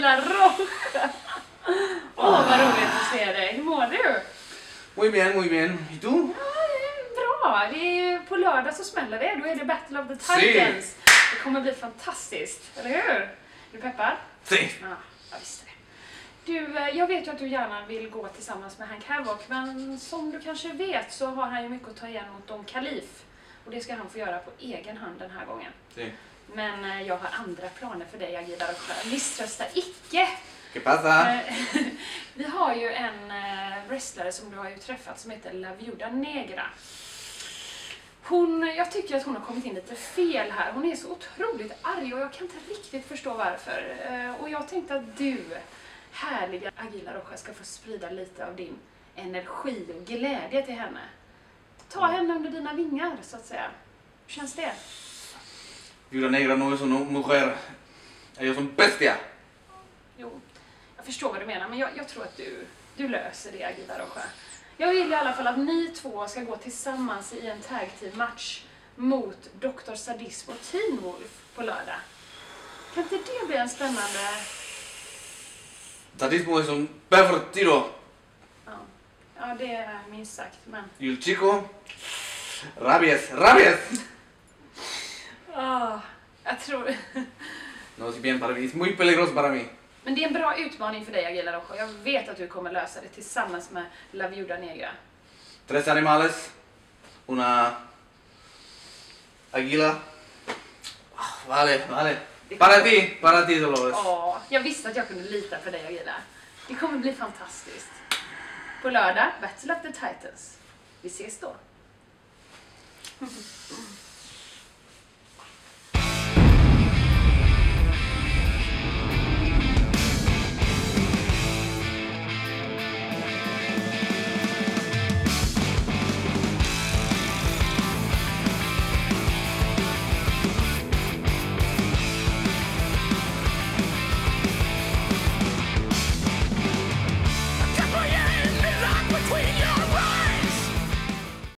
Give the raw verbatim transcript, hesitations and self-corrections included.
Aguilar Roja. Åh, oh, vad roligt att se dig. Hur mår du? Muy bien, muy bien. ¿Y tú? Ja, bra. Det är ju på lördag så smäller det. Då är det Battle of the Titans. Sí. Det kommer bli fantastiskt, eller hur? Är du peppad? Sí. Ja, jag visste det. Du, jag vet ju att du gärna vill gå tillsammans med Hank Havoc, men som du kanske vet så har han ju mycket att ta igen mot Don Calif. Och det ska han få göra på egen hand den här gången. Sí. Men jag har andra planer för dig, Aguilar Roja. Misströsta icke! ¿Qué pasa? Vi har ju en wrestlare som du har ju träffat som heter La Viuda Negra. Hon, jag tycker att hon har kommit in lite fel här. Hon är så otroligt arg och jag kan inte riktigt förstå varför. Och jag tänkte att du, härliga Aguilar Roja, ska få sprida lite av din energi och glädje till henne. Ta henne under dina vingar, så att säga. Hur känns det? Viuda Negra no es una mujer. Ellos son bestia. Jo, jag förstår vad du menar, men jag, jag tror att du, du löser det, Aguilar Roja. Jag vill i alla fall att ni två ska gå tillsammans i en tag team match mot doktor Sadism och Teen Wolf på lördag. Kan inte det bli en spännande... Sadismo es un pervertido. Ja, ja det är minst sagt, men... Y el chico... Rabies, rabies. Oh, jag tror... No es bien para mí, es muy peligroso para mí. Men det är en bra utmaning för dig, Aguilar Roja. Jag vet att du kommer lösa det tillsammans med La Viuda Negra. Tres animales. Una... Águila. Oh, vale, vale. Para ti, para ti Dolores. Ja, jag visste att jag kunde lita på dig, Aguilar. Det kommer bli fantastiskt. På lördag, Battle of the Titans. Vi ses då.